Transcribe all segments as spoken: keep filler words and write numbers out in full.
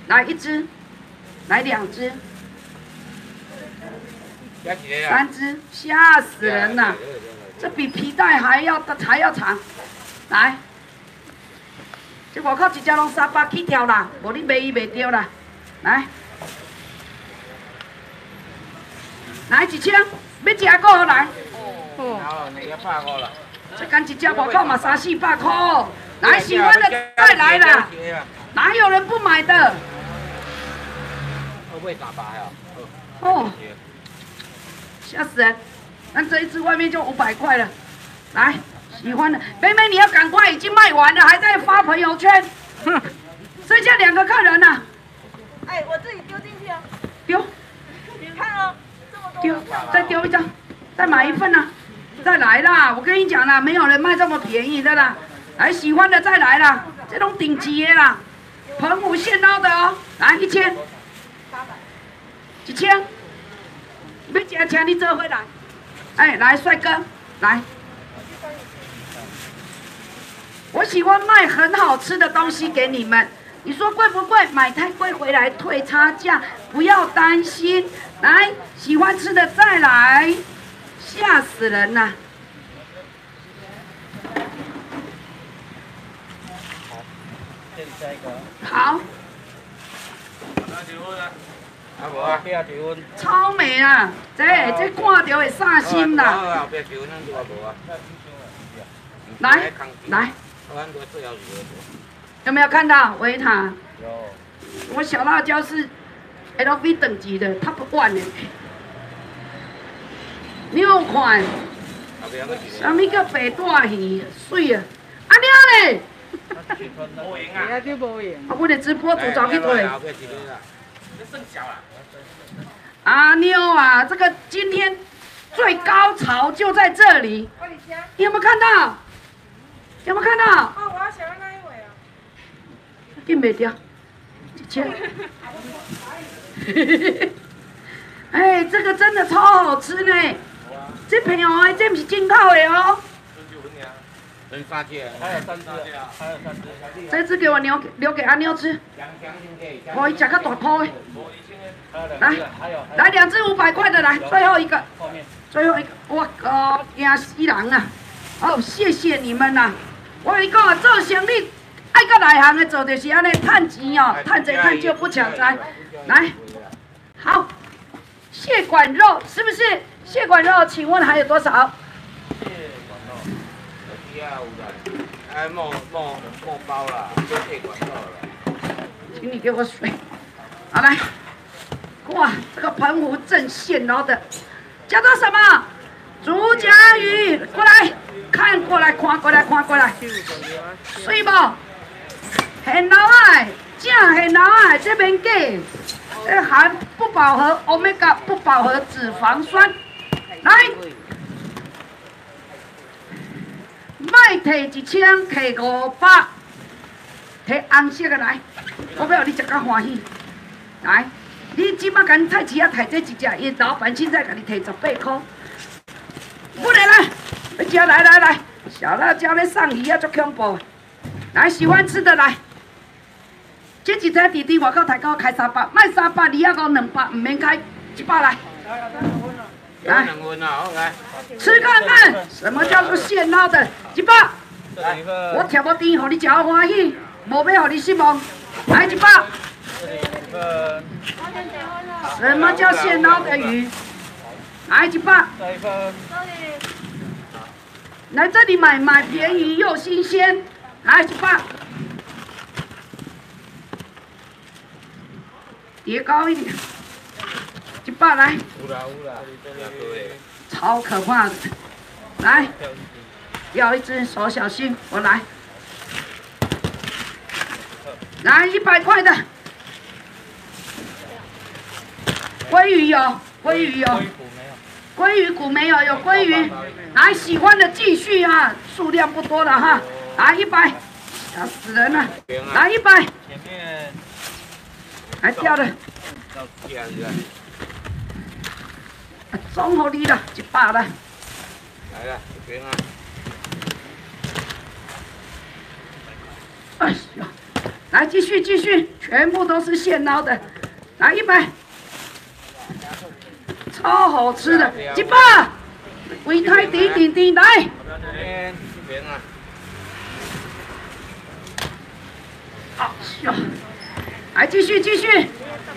来一只，来两只，三只，吓死人了！这比皮带还要还要长。来，这外口一只拢三百起跳啦，无你卖伊卖掉啦。来，来一千，要吃个好来。哦，你要百块了。这干一只外口嘛三四百块。来，喜欢的再来啦！哪有人不买的？哦，吓死人！那这一只外面就五百块了。来，喜欢的妹妹你要赶快，已经卖完了，还在发朋友圈。哼，剩下两个客人呢。 哎，我自己丢进去啊。 丢。 你看哦，这么多。 丢，再丢一张，再买一份呢、啊。再来啦！我跟你讲啦，没有人卖这么便宜的啦。来，喜欢的再来啦，这种顶级的啦，澎湖现捞的哦。来一千，一千，要吃请你做回来。哎，来帅哥，来。我喜欢卖很好吃的东西给你们，你说贵不贵？买太贵回来退差价，不要担心。来，喜欢吃的再来，吓死人了。好。超美啊！这这看到会散心啦。来来，有没有看到维塔？有。我小辣椒是 L V 等级的 Top One 的，六款。什么叫白大鱼？水啊！阿娘嘞！无赢啊！啊，我的直播主早去退。阿妞啊，这个今天最高潮就在这里，你有没有看到？有没有看到？ 哦，我要想要那一尾啊。 订不掉，一千。哎，这个真的超好吃呢！这朋友哎，这不是进口的哦。 人三只，还有三只，还有三只。 这只给我留留给阿妞吃，可以吃个大颗的。来，来两只五百块的，来最后一个，最后一个，我靠，惊死人了！哦，谢谢你们啦！我跟你讲，做生意爱到内行的做就是安尼，赚钱哦，赚多赚少不抢财。来，好，蟹管肉是不是？蟹管肉，请问还有多少？ 哎，莫莫莫包啦，就蟹管肉了。 请你给我水。好来，哇，这个澎湖正现捞的，叫做什么？竹夹鱼，过来，看过来，看过来，看过来，水不？很老爱，正很老爱，这边给，这含不饱和 omega 不饱和脂肪酸，来。卖摕一千，摕五百，摕红色的来，我要你食到欢喜。来，你即摆甲菜市啊摕这一只，伊老板现在甲你摕十八块。不能来，来吃来来来，小辣椒咧送鱼啊，足恐怖。来，喜欢吃的来。这一只弟弟外口抬高开三百，卖三百，你要讲两百，唔免开一百来。来，吃看看什么叫做现捞的，一百。我挑无甜，互你食好欢喜，无要互你失望。来一百。什么叫现捞的鱼？来一百。来这里买买便宜又新鲜，来一百。叠高一点。一百来，超可怕的，来，要一只手小心，我来，来一百块的，鲑鱼有，鲑鱼有，鲑鱼骨没有，有鲑鱼，来喜欢的继续啊，数量不多了哈，来一百，吓死人了，来一百，还掉了。总好你啦，一百啦。 来啦，这边啊。 哎呀，来。 来继续继续，全部都是现捞的，来一百，超好吃的，一百，胃太低低低来。好笑，来继续继续。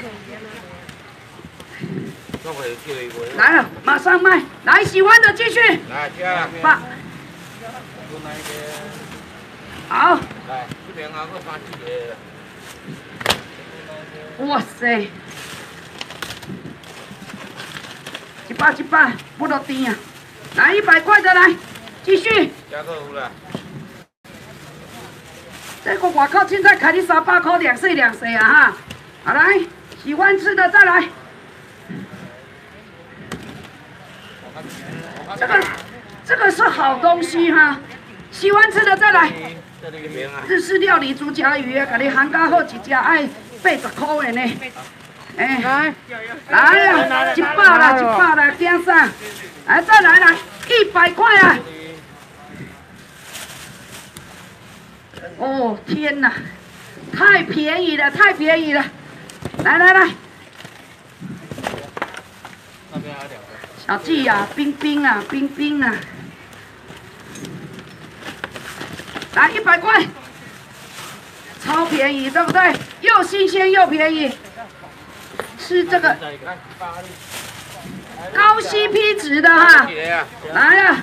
来了，马上卖！来，喜欢的继续。 来，加。 爸。好。 来，这边啊，我三几个。 哇塞！一百一百，不落地啊！来一百块的来，继续。 加个有啦。 这个外口现在开你三百块，两岁两岁啊哈！好来，喜欢吃的再来。 这个这个是好东西哈，喜欢吃的再来。日式料理竹夹鱼啊，给你烘到好一只爱八十块的呢。哎，来来啊，一百啦，一百啦，惊啥？来再来啦，一百块啊！哦天哪，太便宜了，太便宜了！来来来。 小季啊，冰冰啊，冰冰啊，来一百块，超便宜，对不对？又新鲜又便宜，是这个高 C P 值的哈。来呀！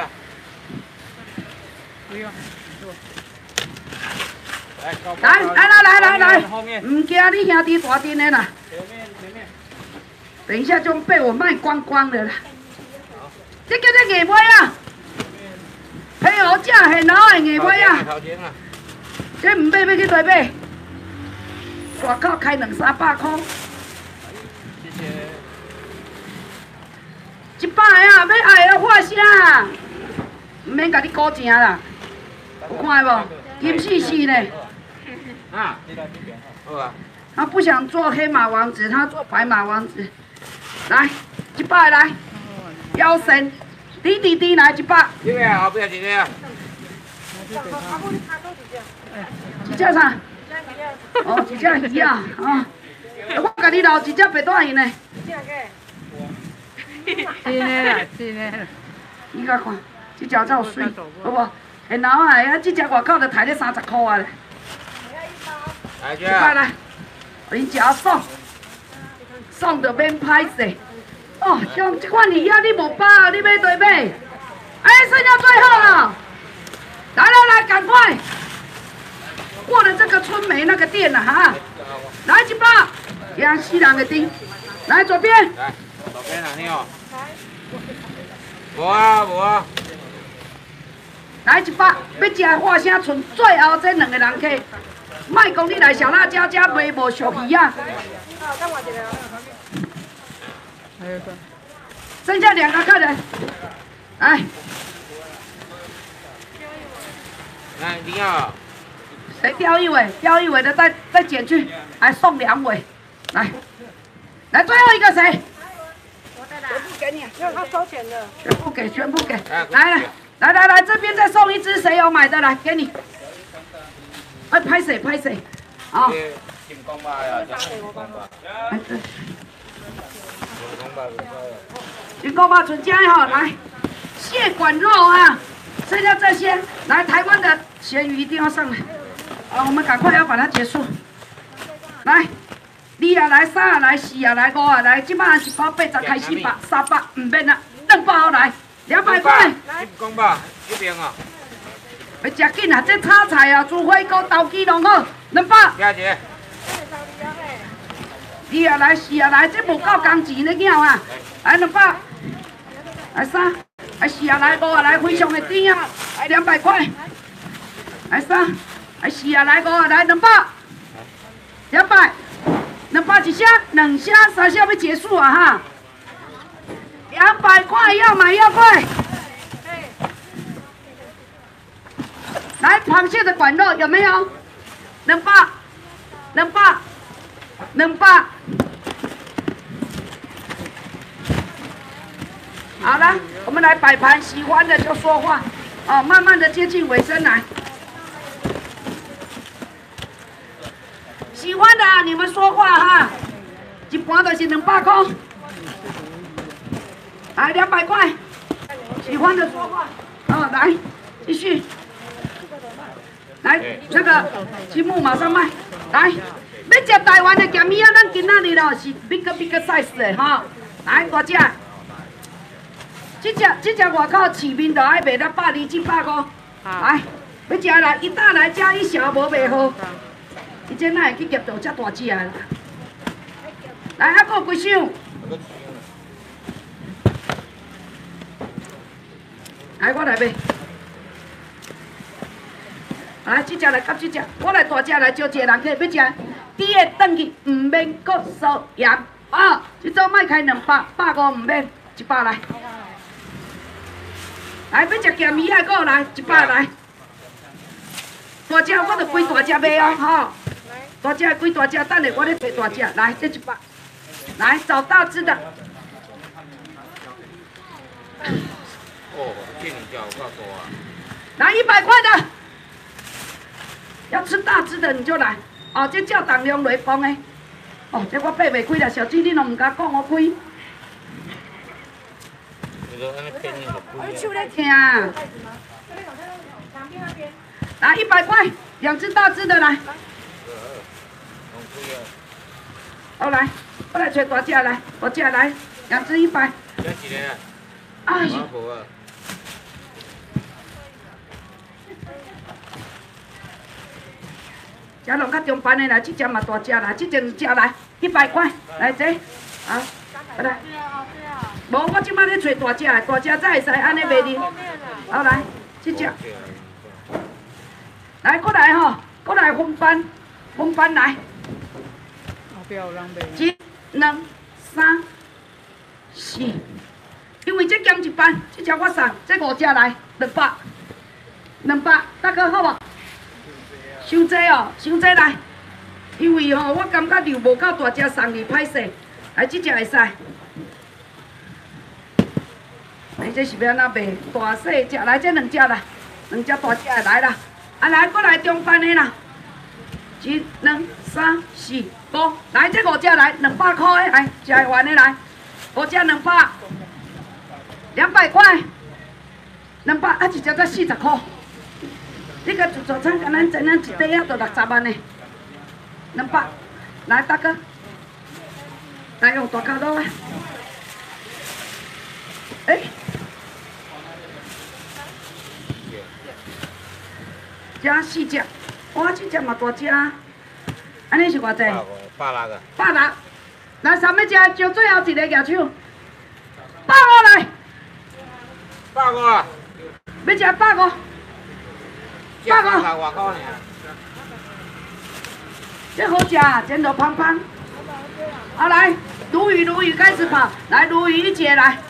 来来来来来来，唔惊你兄弟大阵的啦。 等一下就被我卖光光的了。这叫做硬尾啊，配合价很老的硬尾啊。这唔买要去对买？外口开两三百块。一百个啊，要爱要花啥？唔免甲你估钱啦，有看无？金细细呢。啊，好啊。他不想做黑马王子，他做白马王子。 来，一百来，腰身，滴滴滴来一百。 这个后边一个啊。 一只啥？哦，一只鱼啊，啊！我甲你捞一只白带鱼呢。 真的啦，真的。 你甲看，这只才有水，好无？然后啊，啊，这只外口就抬咧三十块啊咧。 来，一百来，你只送。 送到免歹势，哦，像这款鱼啊，你无包，你要对买？哎，剩下最后了，来来来，赶快！过了这个春梅那个店了哈，来一包，让西人的丁，来左边。 来，左边哪里哦？无啊无啊。 来一包，要吃花生剩最后这两个人客，莫讲你来小辣椒家卖无俗鱼啊。 剩下两个客人，来， 来你要， 谁叼一尾？叼一尾的再再减去，还送两尾，来，来最后一个谁？全部给你， 让他收钱的。 全部给，全部给，来来来来来，这边再送一只，谁有买的来给你？哎，拍谁拍谁？好。 金光吧呀，金光吧。 哎对。 金光吧，准家哈，来，蟹管肉啊，剩下这些，来台湾的咸鱼一定要上来，啊，我们赶快要把它结束。来，二啊来，三啊来，四啊来，五啊来，今晚一包八十开始百，三百唔免啦，两包来，两百块。 金光吧，这边啊。 要吃紧啊，这炒菜啊，煮火锅、豆鸡拢好，两百。 加姐。 二啊来，四啊来，这无够工钱的鸟啊！来两百，来三，来四啊来，五啊来，非常的甜啊！来两百块，来三，来四啊来，五啊来，两百，两百，两百一箱，两箱三箱要结束啊哈！两百块要买要快！来螃蟹的管肉有没有？两百，两百。 两百，好了，我们来摆盘，喜欢的就说话，哦，慢慢的接近尾声来。 啊，你们说话哈，一盘就是两百块，来两百块，喜欢的说话，哦，来继续，来这个积木马上卖，来，要吃台湾的咸米啊，咱今仔日咯是 big big size 的哈，来大只，这只这只外口市面就爱卖到百二至百五，来，要吃来一大来加一小无卖好。 伊这哪会去夹到遮大只啊？来，还佫有几箱？来，我来买。来，这只来夹这只，我来大只来招一个人客要食，第二转去唔免搁收盐啊！这组卖开两百，百五唔免，一百来。来，要食咸鱼啊，佫来一百来。大只我着规大只买哦，吼。 大只几大只，等下我咧找大只，来这一百，来找大只的。 哦，这你叫我告诉我。 来一百块的，要吃大只的你就来。哦，这叫重量雷锋的。哦，这我爬袂开啦，小姐你拢唔敢讲我开。 你说安尼骗你就我亏手咧疼。来一百块，两只大只的来。 好来，我来找大只来，大只来，两只一百。 这几年啊？ 哎呀， 婆啊！ 这拢较中班的来，这只嘛大只来，这只只来一百块，来这，好，来。无，我即摆咧找大只的，大只才会使安尼卖哩。好来，这只，来过来吼，过来分班，分班来。 一、两、三、四，因为这减一班，这只我送，这五只来两百，两百，大哥好无？伤济哦，伤济来，因为吼、哦、我感觉量无够大只送你歹势，来这只会使。来，这是要安怎卖？大细只来这两只啦，两只大只的来啦，啊来过来中班的啦。 一、两、三、四、五，来这五只来，两百块的来，吃会完的来，五只两百，两百块，两百啊一只才四十块，你个自助餐跟咱整咱一底啊，就六十万的，两百，来大哥，来用大卡刀啊，哎，加四只。 哇，这只嘛大只，安尼是偌济？ 百六个。 百六，来三要食，就最后一个举手。百五来。 百五啊！ 要食百五。百五。 才外口尔。 这好食啊，煎到胖胖。好来，鲈鱼鲈鱼开始跑，来鲈鱼一节来。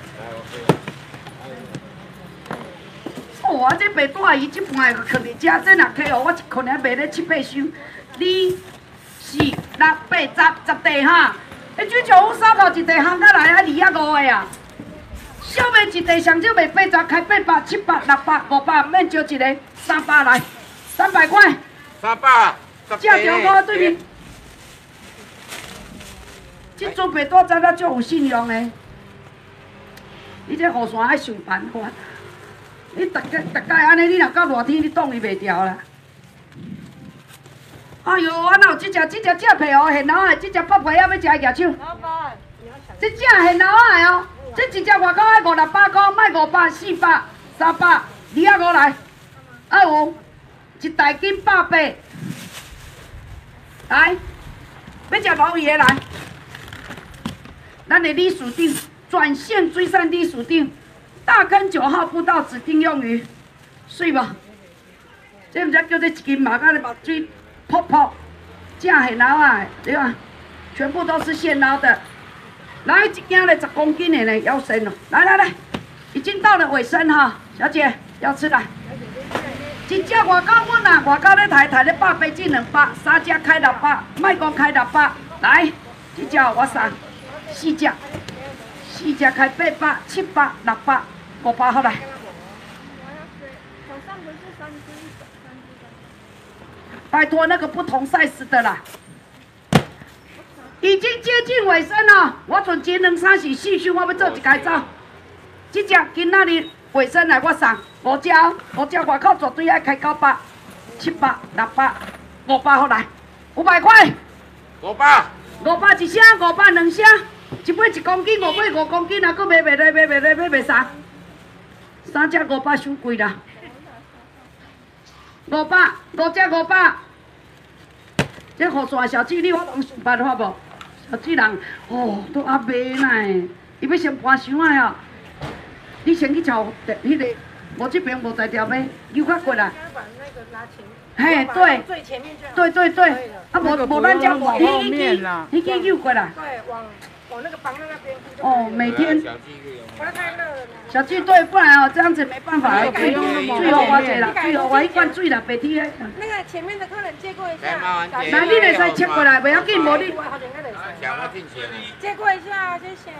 哇！这白带鱼这盘个放伫遮，这若客哦，我一可能卖咧七八箱，二、四、六、八、十，十地哈。迄水上屋烧烤一地烘到来啊，二啊五个啊。小卖一地上少卖八十，开八百、七百、六百、五百，免招一个，三百来，三百块。 三百。 这中国对面。这做白带真了足有信用的。你这雨伞爱想办法。 你逐个逐摆安尼，你若到热天，你挡伊袂牢啦。哎哟，啊哪有即只即只正皮哦，现老的，即只北皮啊，要食举手。 老板， 即只现老的哦，这一只外口爱五六百块，卖五百、四百、三百，二啊五来。啊有，一袋斤百八。来，要食鲈鱼的来。咱的李属定转线追上李属定。 大坑九号步道指定用鱼，水无？这毋知叫做一斤嘛，甲你目水泡泡，正现捞啊，对吧？全部都是现捞的。来一件嘞，十公斤的呢，腰身哦。来来来，已经到了尾声哈，小姐要吃啦。一只外口阮啊，外口咧抬抬咧百八至两百，三只开六百，卖讲开六百。来，这只我送四只，四只开八百、七百、六百。 五百好来，拜托那个不同 size 的啦， 已经接近尾声了，我剩一两三四四箱，我要做一家走。这只今仔日尾声来我送五只，五只外口绝对爱开九百、七百、六百、五百好来，五百块。 五百。 五百一箱，五百两箱，一买一公斤，五买五公斤，啊，佫买袂来，买袂来，买袂啥？三只五百伤贵啦。五百，五只五百。这互线小姐，你我拢想办法无？小姐人哦，都还卖呢，伊要先搬箱啊哦。你先去找迄个，我这边无在条买，游客过来。嘿，对，对对对，啊，无无咱家无，迄去迄去游过来。 对，往往那个房那边。 哦，每天。 我太热了。 小鸡对，不然哦这样子没办法，水水好我者啦，水好我一罐水啦，白天迄。 那个前面的客人借过一下。 来，你会使切过来，不要紧，无你。 借过一下，谢谢。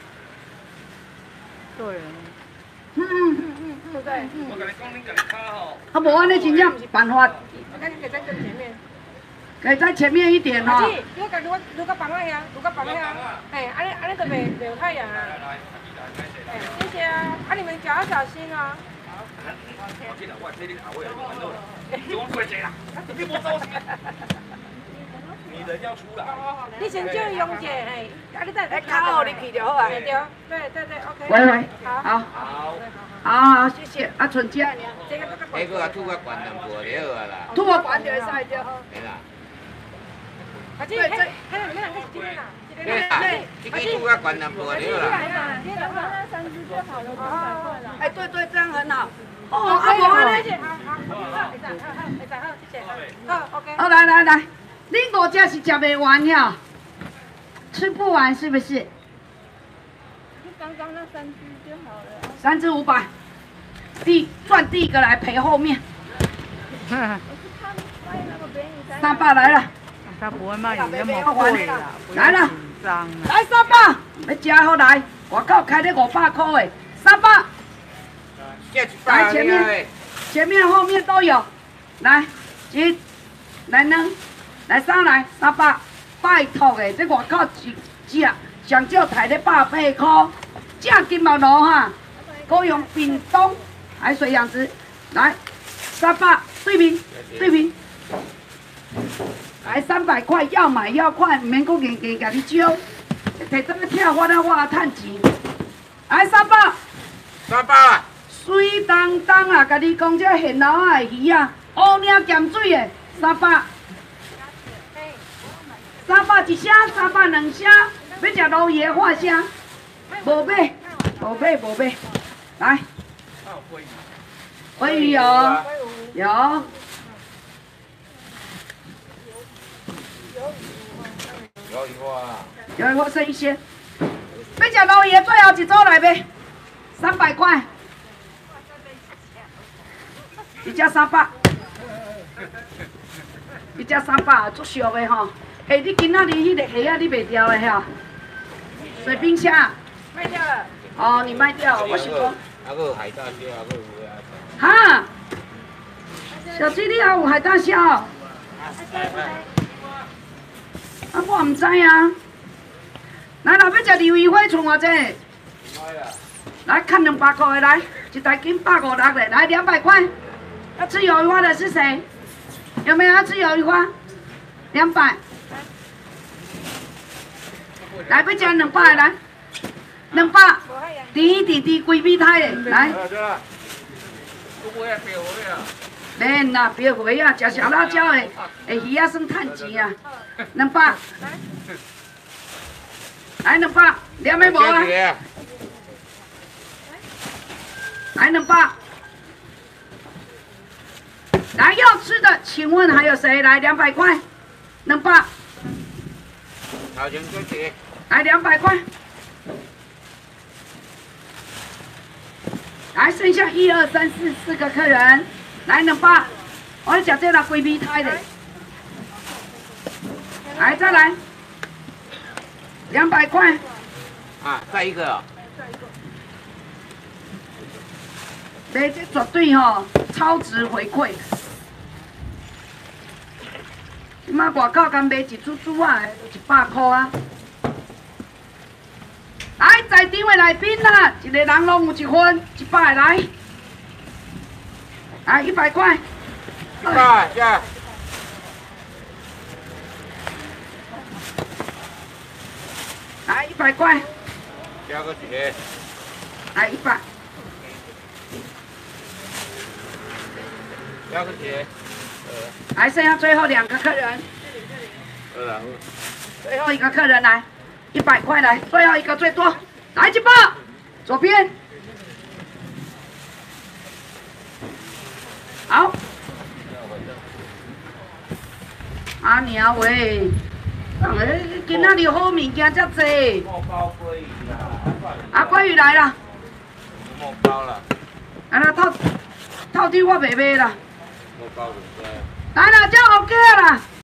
对。 嗯嗯嗯嗯，对。 我跟你讲，你家己卡吼。 啊，无安尼真正不是办法。 那你可以在更前面。 可以在前面一点哈。 你如果如果如果放那呀，如果放那呀，哎，安尼安尼都袂袂有太阳啊。哎，谢谢啊，啊你们脚要小心啊。 我记得我这里卡位啊，你看到了，你往过来啦，你莫走先。你人要出来。 你先叫勇姐，哎，啊你再来卡好你去就好啊。 对对对对 ，OK。 喂喂， 好。 好。 好。 好好，谢谢。啊，剩这呢？ 这个啊，吐个管淡薄了啊啦。 吐个管就会使着。 对啦。 阿姐，嘿，嘿，你们两个是几点啊？ 对啊，这个吐个管淡薄了啦。 今天两个那三只就好了，五百块了。 哎，对对，这样很好。哦，啊无安尼。 好好，好，会长，好好，会长，好，谢谢。好 ，OK。 好，来来来，你五只是吃不完呀？吃不完是不是？ 就刚刚那三只就好了。 三只五百，第赚第一个来赔后面。三百来了。 他不会卖你那么贵啦， 来了， 紧张啦。 来三百，要吃好来，外口开咧五百块的，三百。来前面，前面后面都有，来一，来两，来三来三百，拜托的，这外口一只上少抬咧百八块，正金毛螺哈，高雄屏东海水养殖，来三百对平对平。来三百块，要买要快，免讲硬硬甲你招，摕倒去跳我那我趁钱。来三百， 三百啊！ 水当当啊，甲你讲这现捞啊的鱼啊，乌领咸水的三百，三百一箱，三百两箱，要食鲈鱼的画虾，无买，无买无买，来，鲑鱼有，有。 有一个啊， 有一个生鲜，要吃鲈鱼最后一组来呗，三百块，一只三百，一只三百，足俗的吼。哎，你今仔日迄个虾啊，你卖掉的哈？水冰虾。 卖掉了。 哦，你卖掉，我是讲。 还有海大蟹，还有有啊。 哈，小鸡你还有海大虾哦？啊，我唔知啊。来，若要食鱿鱼花，剩偌济？来，看两百块的来，一台斤百五六的，来两百块。要吃鱿鱼花的是谁？有没有要吃鱿鱼花？两百。来，要吃两百的来，两百。甜甜甜龟尾胎的来。免啦，别回啊！食小辣椒的，会鱼啊算趁钱啊。两百，来两百，两百无啊？来两百，来要吃的，请问还有谁？来两百块，两百。 头前多几？ 来两百块。来，剩下一二三四四个客人，来两百。我要吃这个龟尾胎的。来，再来，两百块。 啊，再一个、哦。 这这绝对吼、哦、超值回馈。 即马外口敢卖一煮煮啊，一百块啊。来，在场的来宾啊，一个人拢有一份，一百来，来一百块。 一百，呀。 来一百块。 加个一个。 来一百。 加个一个。 来，剩下最后两个客人。 好啦，好。 最后一个客人来，一百块来，最后一个最多，来一百，左边。好。阿娘喂，哎，今仔日好物件遮济。啊，鲑鱼来了。 莫包啦。 啊，那套套丁我袂卖啦。 莫包就知。 来啦，这 OK 啦。